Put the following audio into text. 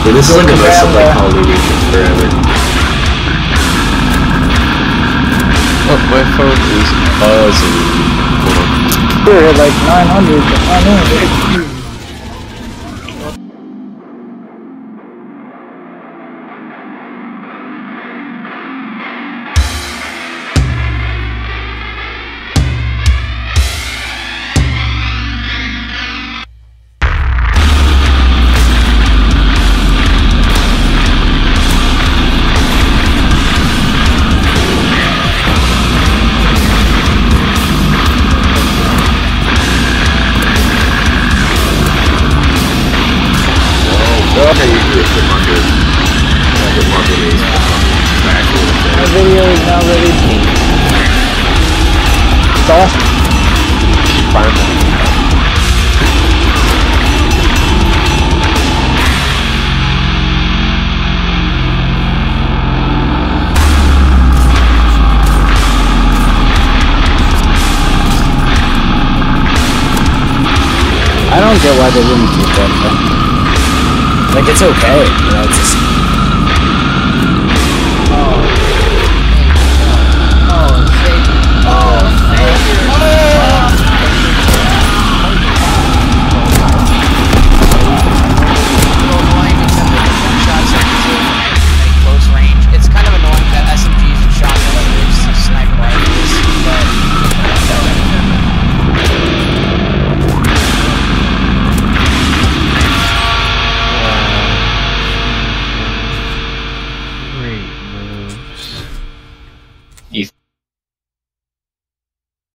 Yeah, this is like a mess of like Call of Duty forever. Oh, my phone is buzzing. We're at like 900, I know. My video is now ready to stop. I don't get why they wouldn't keep that. Like, it's okay, you know, it's just